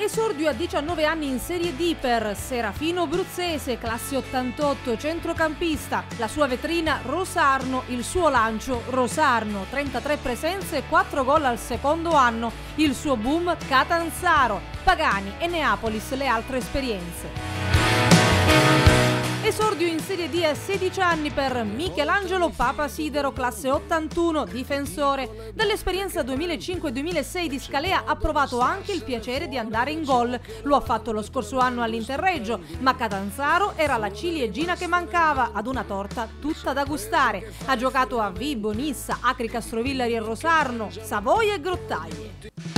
Esordio a 19 anni in Serie D per Serafino Bruzzese, classe 88, centrocampista. La sua vetrina Rosarno, il suo lancio Rosarno, 33 presenze e 4 gol al secondo anno. Il suo boom Catanzaro, Pagani e Neapolis le altre esperienze. Esordio in Serie D a 16 anni per Michelangelo Papasidero, classe 81, difensore. Dall'esperienza 2005-2006 di Scalea ha provato anche il piacere di andare in gol. Lo ha fatto lo scorso anno all'Interreggio, ma Catanzaro era la ciliegina che mancava ad una torta tutta da gustare. Ha giocato a Vibo, Nissa, Acri Castrovillari e Rosarno, Savoia e Grottaglie.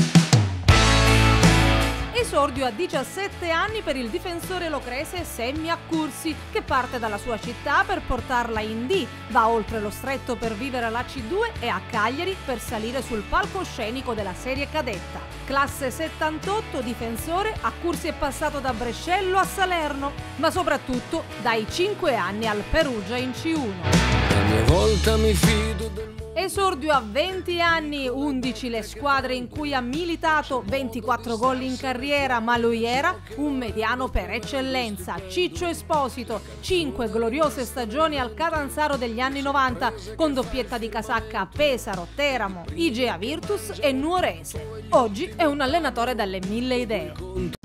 Esordio a 17 anni per il difensore locrese Semmi Accursi, che parte dalla sua città per portarla in D, va oltre lo stretto per vivere la C2 e a Cagliari per salire sul palcoscenico della serie cadetta. Classe 78, difensore, Accursi è passato da Brescello a Salerno, ma soprattutto dai 5 anni al Perugia in C1. Ogni volta mi fido del Esordio a 20 anni, 11 le squadre in cui ha militato, 24 gol in carriera, ma lui era un mediano per eccellenza. Ciccio Esposito, 5 gloriose stagioni al Catanzaro degli anni 90, con doppietta di casacca a Pesaro, Teramo, Igea Virtus e Nuorese. Oggi è un allenatore dalle 1000 idee.